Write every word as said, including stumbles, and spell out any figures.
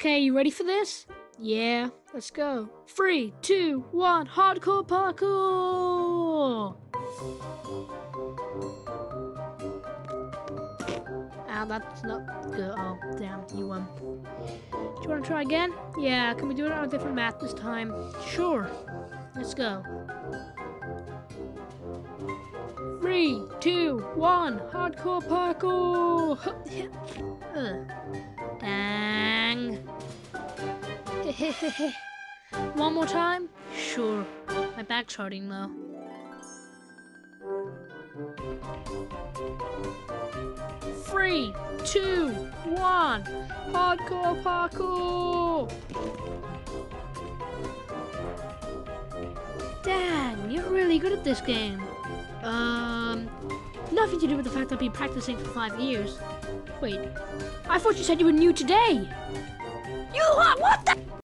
Okay, you ready for this? Yeah, let's go. Three, two, one, hardcore parkour! Ow, that's not good. Oh, damn, you won. Do you want to try again? Yeah, can we do it on a different map this time? Sure. Let's go. Three, two, one, hardcore parkour! Ugh. Dang. One more time? Sure. My back's hurting though. Three, two, one, hardcore parkour! Dang, you're really good at this game. Um, nothing to do with the fact I've been practicing for five years. Wait, I thought you said you were new today. You are? What the?